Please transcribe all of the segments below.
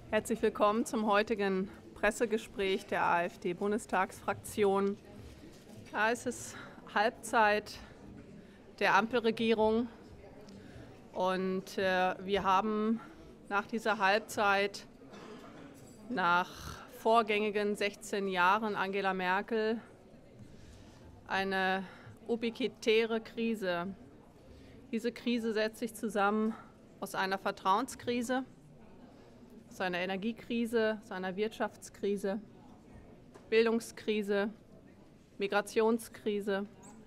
Herzlich willkommen zum heutigen Pressegespräch der AfD-Bundestagsfraktion. Ja, es ist Halbzeit der Ampelregierung und wir haben nach dieser Halbzeit, nach vorgängigen 16 Jahren Angela Merkel, eine ubiquitäre Krise. Diese Krise setzt sich zusammen aus einer Vertrauenskrise, aus einer Energiekrise, aus einer Wirtschaftskrise, Bildungskrise, Migrationskrise.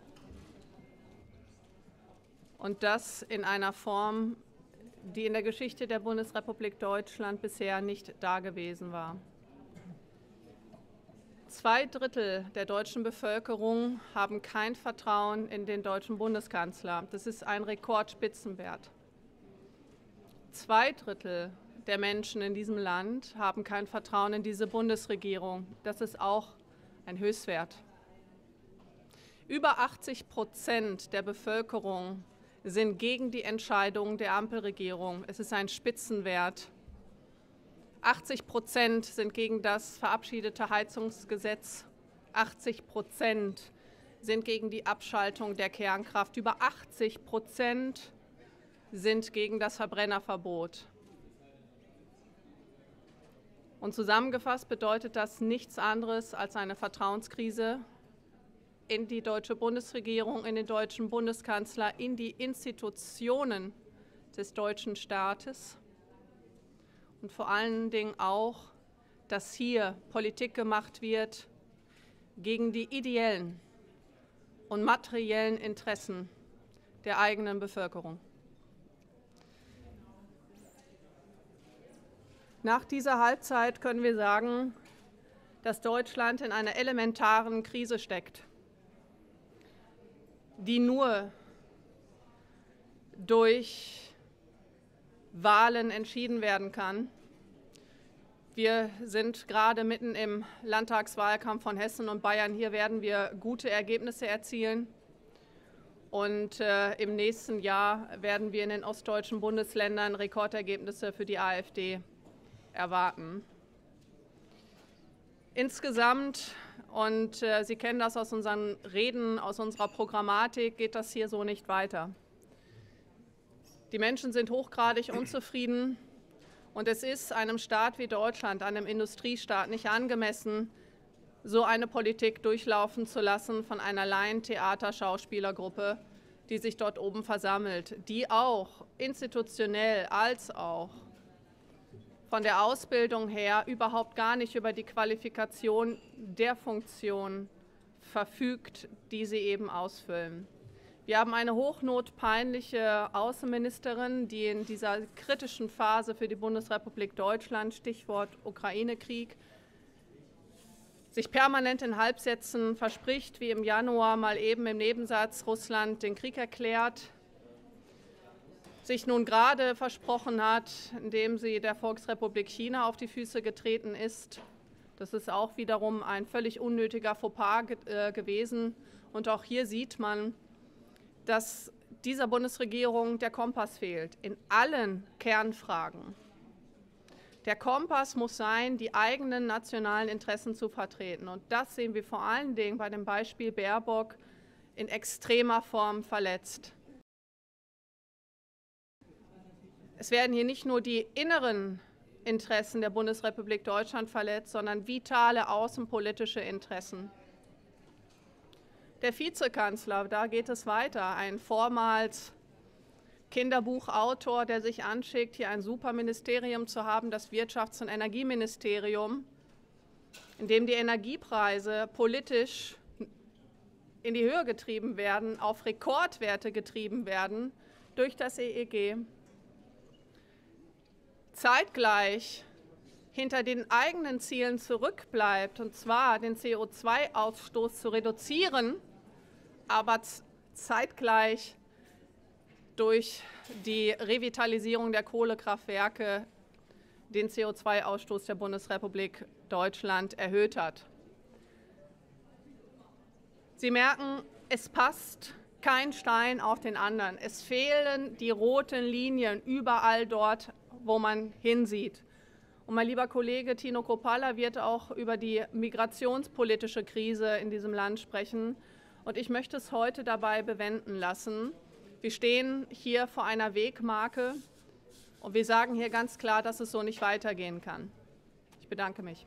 Und das in einer Form, die in der Geschichte der Bundesrepublik Deutschland bisher nicht dagewesen war. 2/3 der deutschen Bevölkerung haben kein Vertrauen in den deutschen Bundeskanzler. Das ist ein Rekordspitzenwert. 2/3 der Menschen in diesem Land haben kein Vertrauen in diese Bundesregierung. Das ist auch ein Höchstwert. Über 80% der Bevölkerung sind gegen die Entscheidung der Ampelregierung. Es ist ein Spitzenwert. 80% sind gegen das verabschiedete Heizungsgesetz. 80% sind gegen die Abschaltung der Kernkraft. Über 80% sind gegen das Verbrennerverbot. Und zusammengefasst bedeutet das nichts anderes als eine Vertrauenskrise in die deutsche Bundesregierung, in den deutschen Bundeskanzler, in die Institutionen des deutschen Staates und vor allen Dingen auch, dass hier Politik gemacht wird gegen die ideellen und materiellen Interessen der eigenen Bevölkerung. Nach dieser Halbzeit können wir sagen, dass Deutschland in einer elementaren Krise steckt, die nur durch Wahlen entschieden werden kann. Wir sind gerade mitten im Landtagswahlkampf von Hessen und Bayern. Hier werden wir gute Ergebnisse erzielen. Und im nächsten Jahr werden wir in den ostdeutschen Bundesländern Rekordergebnisse für die AfD erwarten. Insgesamt, und Sie kennen das aus unseren Reden, aus unserer Programmatik, geht das hier so nicht weiter. Die Menschen sind hochgradig unzufrieden und es ist einem Staat wie Deutschland, einem Industriestaat, nicht angemessen, so eine Politik durchlaufen zu lassen von einer Laientheater-Schauspielergruppe, die sich dort oben versammelt, die auch institutionell als auch von der Ausbildung her überhaupt gar nicht über die Qualifikation der Funktion verfügt, die sie eben ausfüllen. Wir haben eine hochnotpeinliche Außenministerin, die in dieser kritischen Phase für die Bundesrepublik Deutschland, Stichwort Ukraine-Krieg, sich permanent in Halbsätzen verspricht, wie im Januar mal eben im Nebensatz Russland den Krieg erklärt, sich nun gerade versprochen hat, indem sie der Volksrepublik China auf die Füße getreten ist. Das ist auch wiederum ein völlig unnötiger Fauxpas gewesen. Und auch hier sieht man, dass dieser Bundesregierung der Kompass fehlt in allen Kernfragen. Der Kompass muss sein, die eigenen nationalen Interessen zu vertreten. Und das sehen wir vor allen Dingen bei dem Beispiel Baerbock in extremer Form verletzt. Es werden hier nicht nur die inneren Interessen der Bundesrepublik Deutschland verletzt, sondern vitale außenpolitische Interessen. Der Vizekanzler, da geht es weiter, ein vormals Kinderbuchautor, der sich anschickt, hier ein Superministerium zu haben, das Wirtschafts- und Energieministerium, in dem die Energiepreise politisch in die Höhe getrieben werden, auf Rekordwerte getrieben werden durch das EEG. Zeitgleich hinter den eigenen Zielen zurückbleibt, und zwar den CO2-Ausstoß zu reduzieren, aber zeitgleich durch die Revitalisierung der Kohlekraftwerke den CO2-Ausstoß der Bundesrepublik Deutschland erhöht hat. Sie merken, es passt kein Stein auf den anderen. Es fehlen die roten Linien überall dort, wo man hinsieht. Und mein lieber Kollege Tino Kruppalla wird auch über die migrationspolitische Krise in diesem Land sprechen. Und ich möchte es heute dabei bewenden lassen. Wir stehen hier vor einer Wegmarke und wir sagen hier ganz klar, dass es so nicht weitergehen kann. Ich bedanke mich.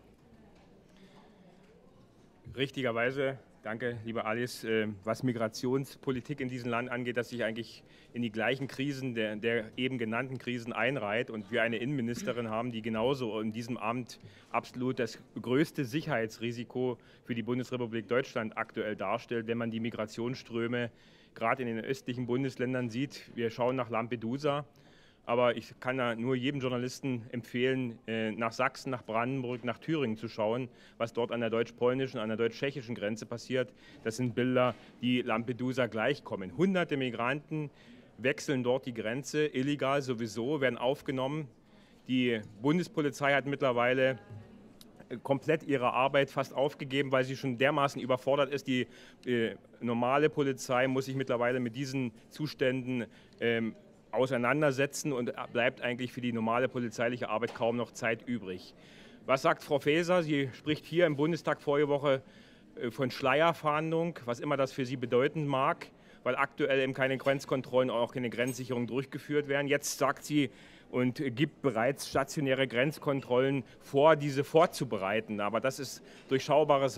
Richtigerweise, danke, liebe Alice, was Migrationspolitik in diesem Land angeht, dass sich eigentlich in die gleichen Krisen der eben genannten Krisen einreiht und wir eine Innenministerin haben, die genauso in diesem Amt absolut das größte Sicherheitsrisiko für die Bundesrepublik Deutschland aktuell darstellt, wenn man die Migrationsströme gerade in den östlichen Bundesländern sieht. Wir schauen nach Lampedusa. Aber ich kann da nur jedem Journalisten empfehlen, nach Sachsen, nach Brandenburg, nach Thüringen zu schauen, was dort an der deutsch-polnischen, an der deutsch-tschechischen Grenze passiert. Das sind Bilder, die Lampedusa gleichkommen. Hunderte Migranten wechseln dort die Grenze, illegal sowieso, werden aufgenommen. Die Bundespolizei hat mittlerweile komplett ihre Arbeit fast aufgegeben, weil sie schon dermaßen überfordert ist. Die normale Polizei muss sich mittlerweile mit diesen Zuständen auseinandersetzen und bleibt eigentlich für die normale polizeiliche Arbeit kaum noch Zeit übrig. Was sagt Frau Faeser? Sie spricht hier im Bundestag vorige Woche von Schleierfahndung, was immer das für sie bedeuten mag, weil aktuell eben keine Grenzkontrollen, auch keine Grenzsicherung durchgeführt werden. Jetzt sagt sie und gibt bereits stationäre Grenzkontrollen vor, diese vorzubereiten. Aber das ist durchschaubares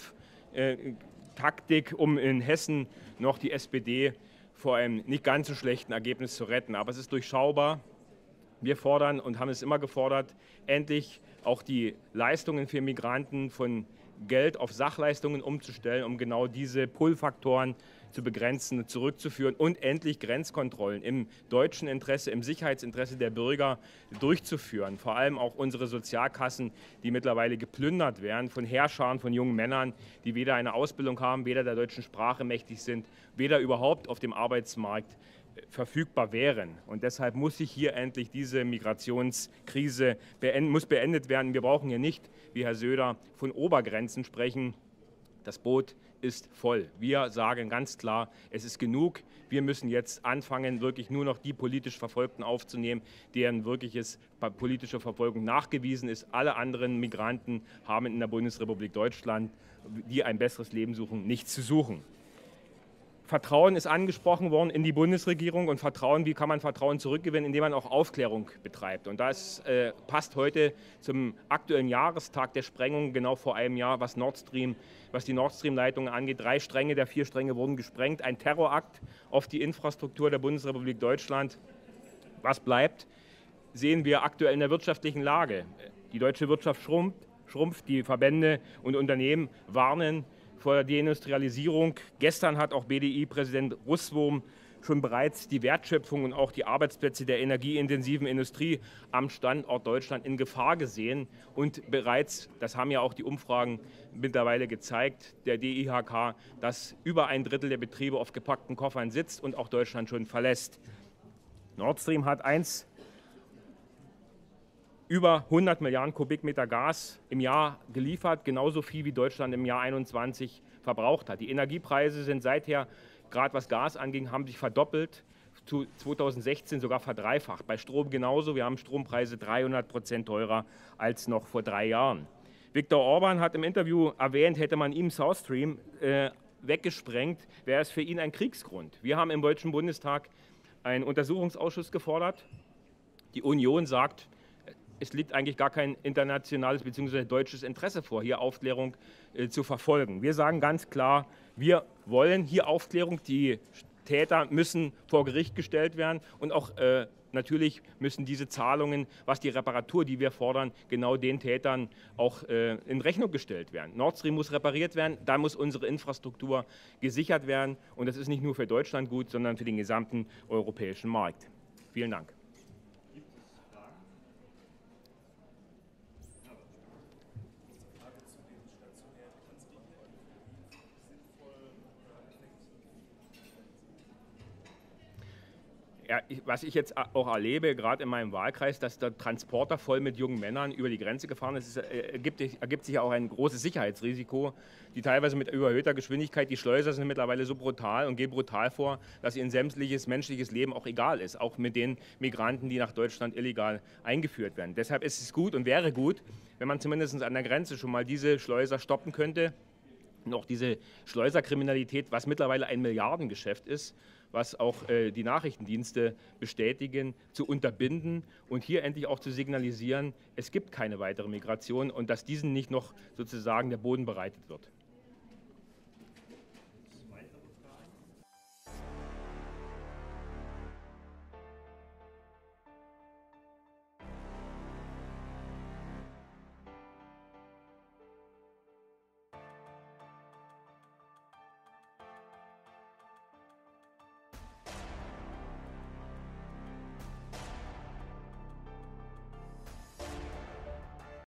Wahlkampftaktik, um in Hessen noch die SPD vor einem nicht ganz so schlechten Ergebnis zu retten. Aber es ist durchschaubar. Wir fordern und haben es immer gefordert, endlich auch die Leistungen für Migranten von Geld auf Sachleistungen umzustellen, um genau diese Pull-Faktoren zu begrenzen und zurückzuführen und endlich Grenzkontrollen im deutschen Interesse, im Sicherheitsinteresse der Bürger durchzuführen. Vor allem auch unsere Sozialkassen, die mittlerweile geplündert werden von Heerscharen von jungen Männern, die weder eine Ausbildung haben, weder der deutschen Sprache mächtig sind, weder überhaupt auf dem Arbeitsmarkt verfügbar wären. Und deshalb muss sich hier endlich diese Migrationskrise beendet werden. Wir brauchen hier nicht, wie Herr Söder, von Obergrenzen sprechen. Das Boot ist voll. Wir sagen ganz klar, es ist genug. Wir müssen jetzt anfangen, wirklich nur noch die politisch Verfolgten aufzunehmen, deren wirkliches politische Verfolgung nachgewiesen ist. Alle anderen Migranten haben in der Bundesrepublik Deutschland, die ein besseres Leben suchen, nichts zu suchen. Vertrauen ist angesprochen worden in die Bundesregierung und Vertrauen, wie kann man Vertrauen zurückgewinnen, indem man auch Aufklärung betreibt. Und das passt heute zum aktuellen Jahrestag der Sprengung, genau vor einem Jahr, was die Nord Stream-Leitungen angeht. 3 Stränge der 4 Stränge wurden gesprengt, ein Terrorakt auf die Infrastruktur der Bundesrepublik Deutschland. Was bleibt, sehen wir aktuell in der wirtschaftlichen Lage. Die deutsche Wirtschaft schrumpft, die Verbände und Unternehmen warnen vor der Deindustrialisierung. Gestern hat auch BDI-Präsident Russwurm schon bereits die Wertschöpfung und auch die Arbeitsplätze der energieintensiven Industrie am Standort Deutschland in Gefahr gesehen. Und bereits, das haben ja auch die Umfragen mittlerweile gezeigt, der DIHK, dass über ein Drittel der Betriebe auf gepackten Koffern sitzt und auch Deutschland schon verlässt. Nord Stream hat über 100 Milliarden Kubikmeter Gas im Jahr geliefert, genauso viel wie Deutschland im Jahr 2021 verbraucht hat. Die Energiepreise sind seither, gerade was Gas anging, haben sich verdoppelt, zu 2016 sogar verdreifacht. Bei Strom genauso, wir haben Strompreise 300% teurer als noch vor 3 Jahren. Viktor Orban hat im Interview erwähnt, hätte man ihm South Stream weggesprengt, wäre es für ihn ein Kriegsgrund. Wir haben im Deutschen Bundestag einen Untersuchungsausschuss gefordert. Die Union sagt, es liegt eigentlich gar kein internationales bzw. deutsches Interesse vor, hier Aufklärung zu verfolgen. Wir sagen ganz klar, wir wollen hier Aufklärung. Die Täter müssen vor Gericht gestellt werden und auch natürlich müssen diese Zahlungen, was die Reparatur, die wir fordern, genau den Tätern auch in Rechnung gestellt werden. Nord Stream muss repariert werden, da muss unsere Infrastruktur gesichert werden und das ist nicht nur für Deutschland gut, sondern für den gesamten europäischen Markt. Vielen Dank. Ja, was ich jetzt auch erlebe, gerade in meinem Wahlkreis, dass der Transporter voll mit jungen Männern über die Grenze gefahren ist, ergibt sich ja auch ein großes Sicherheitsrisiko, die teilweise mit überhöhter Geschwindigkeit, die Schleuser sind mittlerweile so brutal und gehen brutal vor, dass ihnen sämtliches menschliches Leben auch egal ist, auch mit den Migranten, die nach Deutschland illegal eingeführt werden. Deshalb ist es gut und wäre gut, wenn man zumindest an der Grenze schon mal diese Schleuser stoppen könnte und auch diese Schleuserkriminalität, was mittlerweile ein Milliardengeschäft ist, was auch die Nachrichtendienste bestätigen, zu unterbinden und hier endlich auch zu signalisieren, es gibt keine weitere Migration und dass diesen nicht noch sozusagen der Boden bereitet wird.